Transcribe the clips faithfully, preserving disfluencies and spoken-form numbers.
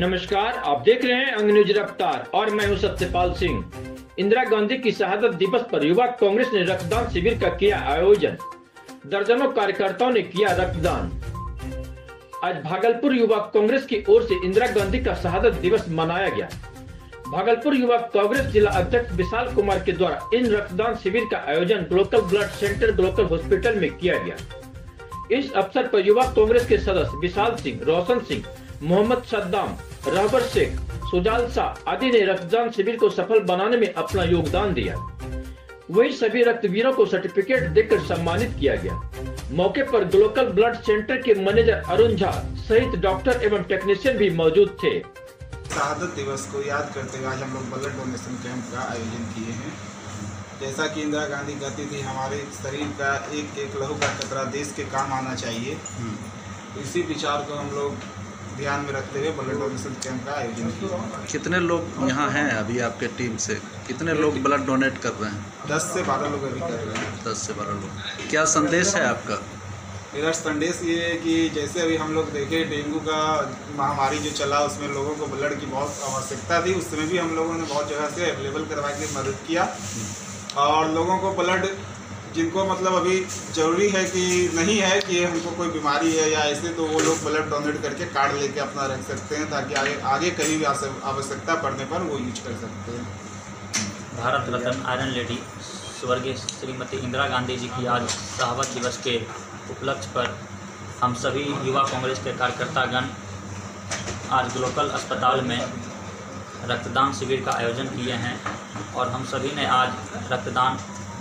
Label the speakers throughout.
Speaker 1: नमस्कार, आप देख रहे हैं अंग न्यूज रफ्तार और मैं हूं सत्यपाल सिंह। इंदिरा गांधी की शहादत दिवस पर युवा कांग्रेस ने रक्तदान शिविर का किया आयोजन। दर्जनों कार्यकर्ताओं ने किया रक्तदान। आज भागलपुर युवा कांग्रेस की ओर से इंदिरा गांधी का शहादत दिवस मनाया गया। भागलपुर युवा कांग्रेस जिला अध्यक्ष विशाल कुमार के द्वारा इन रक्तदान शिविर का आयोजन glocal blood centre glocal hospital में किया गया। इस अवसर पर युवा कांग्रेस के सदस्य विशाल सिंह, रोशन सिंह, मोहम्मद सद्दाम, रहबर शेख, सुजाल शाह आदि ने रक्तदान शिविर को सफल बनाने में अपना योगदान दिया। वहीं सभी रक्तवीरों को सर्टिफिकेट देकर सम्मानित किया गया। मौके पर ग्लोकल ब्लड सेंटर के मैनेजर अरुण झा सहित डॉक्टर एवं टेक्नीशियन भी मौजूद थे।
Speaker 2: शहादत दिवस को याद करते हुए आज हम लोग ब्लड डोनेशन कैंप का आयोजन किए हैं। जैसा कि इंदिरा गांधी कहती थी, हमारे शरीर का एक एक लहू का कतरा देश के काम आना चाहिए। इसी विचार को हम लोग ध्यान में रखते हुए ब्लड डोनेशन कैंप का आयोजन किया।
Speaker 3: कितने लोग यहाँ हैं अभी आपके टीम से? कितने लोग ब्लड डोनेट कर रहे हैं?
Speaker 2: दस से बारह लोग अभी कर रहे हैं।
Speaker 3: दस से बारह लोग। क्या संदेश है आपका?
Speaker 2: मेरा संदेश ये है कि जैसे अभी हम लोग देखे डेंगू का महामारी जो चला, उसमें लोगों को ब्लड की बहुत आवश्यकता थी। उस समय भी हम लोगों ने बहुत जगह से अवेलेबल करवा के मदद किया और लोगों को ब्लड जिनको मतलब अभी ज़रूरी है कि नहीं है कि हमको कोई बीमारी है या ऐसे, तो वो लोग ब्लड डोनेट करके कार्ड लेके अपना रख सकते हैं ताकि आगे आगे कहीं भी आवश्यकता पड़ने पर वो यूज कर सकते हैं।
Speaker 4: भारत रत्न आयरन लेडी स्वर्गीय श्रीमती इंदिरा गांधी जी की आज शहादत दिवस के उपलक्ष्य पर हम सभी युवा कांग्रेस के कार्यकर्तागण आज ग्लोकल अस्पताल में रक्तदान शिविर का आयोजन किए हैं और हम सभी ने आज रक्तदान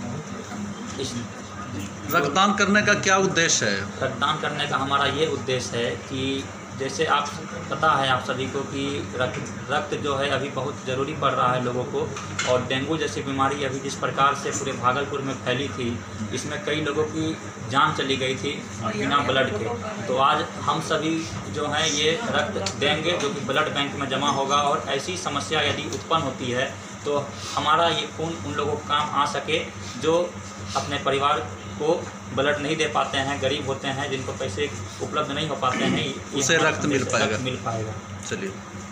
Speaker 4: इस
Speaker 3: रक्तदान करने का क्या उद्देश्य है?
Speaker 4: रक्तदान करने का हमारा ये उद्देश्य है कि जैसे आप पता है आप सभी को कि रक्त रक्त जो है अभी बहुत ज़रूरी पड़ रहा है लोगों को, और डेंगू जैसी बीमारी अभी जिस प्रकार से पूरे भागलपुर में फैली थी, इसमें कई लोगों की जान चली गई थी बिना ब्लड के। तो आज हम सभी जो हैं ये रक्त देंगे जो कि ब्लड बैंक में जमा होगा, और ऐसी समस्या यदि उत्पन्न होती है तो हमारा ये खून उन लोगों को काम आ सके जो अपने परिवार को ब्लड नहीं दे पाते हैं, गरीब होते हैं, जिनको पैसे उपलब्ध नहीं हो पाते हैं,
Speaker 3: उसे रक्त मिल पाएगा
Speaker 4: मिल पाएगा।
Speaker 3: चलिए।